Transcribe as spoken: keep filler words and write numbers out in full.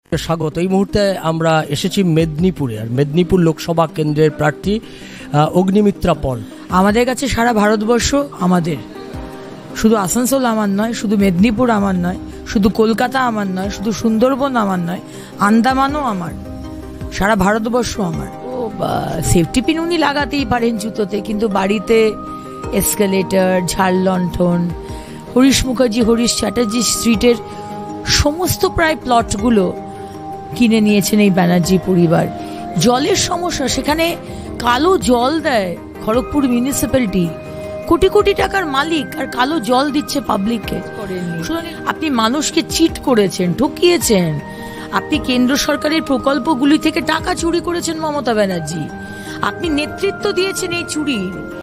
স্বাগত। এই মুহূর্তে আমরা এসেছি মেদিনীপুরে, আর মেদিনীপুর লোকসভা কেন্দ্রের প্রার্থী অগ্নিমিত্রা পল। আমাদের কাছে সারা ভারতবর্ষ আমাদের, শুধু আসানসোল আমার নয়, শুধু মেদিনীপুর আমার নয়, শুধু কলকাতা আমার নয়, শুধু সুন্দরবন আমার নয়, আন্দামানও আমার, সারা ভারতবর্ষ আমার। ও সেফটি পিন উনি লাগাতেই পারেন জুতোতে, কিন্তু বাড়িতে এসকেলেটর, ঝাড় লণ্ঠন, হরিশ মুখার্জি, হরিশ চ্যাটার্জি স্ট্রিটের সমস্ত প্রায় প্লটগুলো কিনে নিয়েছেন এই ব্যানার্জি পরিবার। জলের সমস্যা, সেখানে কালো জল দেয় খড়গপুর মিউনিসিপ্যালিটি, কোটি কোটি টাকার মালিক, আর কালো জল দিচ্ছে পাবলিককে। আপনি মানুষকে চিট করেছেন, ঠকিয়েছেন, আপনি কেন্দ্র সরকারের প্রকল্পগুলি থেকে টাকা চুরি করেছেন মমতা ব্যানার্জি, আপনি নেতৃত্ব দিয়েছেন এই চুরির।